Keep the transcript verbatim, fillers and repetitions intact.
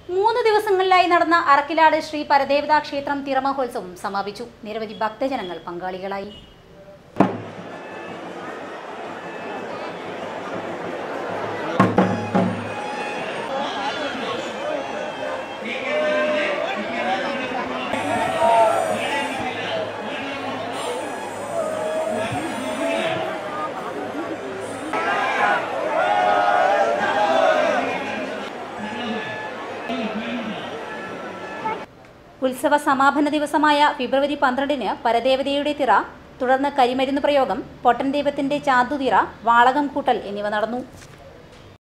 മൂന്ന് ദിവസങ്ങളിലായി നടന്ന അറക്കിലാട് ശ്രീ പരദേവതാ ക്ഷേത്രം തിറമഹോത്സവം സമാപിച്ചു. നിരവധി ഭക്തജനങ്ങൾ പങ്കാളികളായി. ഉത്സവ സമാപന ദിവസമായ ഫെബ്രുവരി പന്ത്രണ്ടിന് പരദേവതയുടെ തിറ, തുടർന്ന് കരിമരുന്ന് പ്രയോഗം, പൊട്ടൻ ദൈവത്തിന്റെ ചാന്തുതിറ, വാളകം കൂട്ടൽ എന്നിവ നടന്നു.